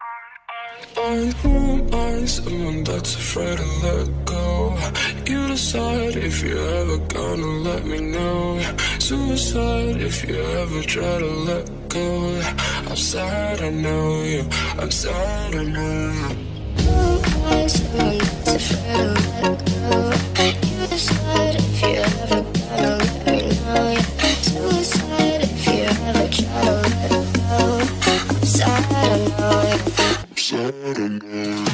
Who am I? Someone that's afraid to let go. You decide if you're ever gonna let me know. Suicide if you ever try to let go. I'm sad, I know you. I'm sad, I know you. Who am I? Someone that's afraid to let go. You decide if you're ever gonna let me know. Suicide if you ever try to let go. I'm sad, I know you. I'm sad, I know you.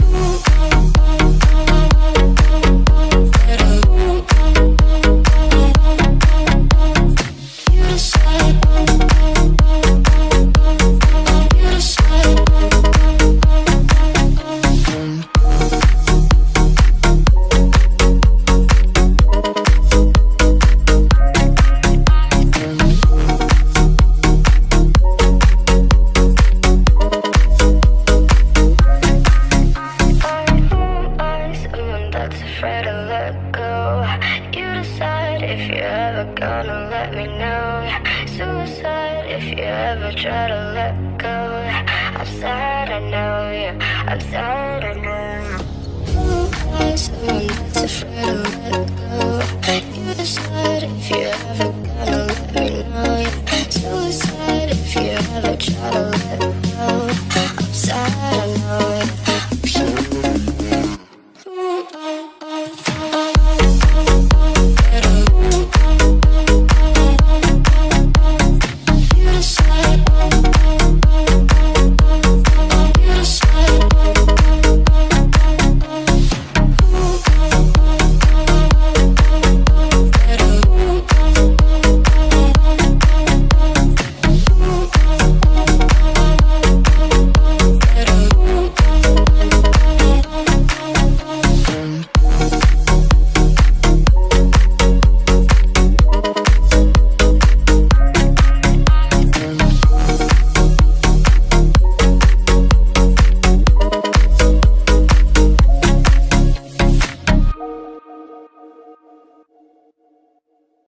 I'm sad, I know. Who am I? Someone that's afraid to let go. You decide if you're ever gonna let me know. Suicide if you ever try to let go.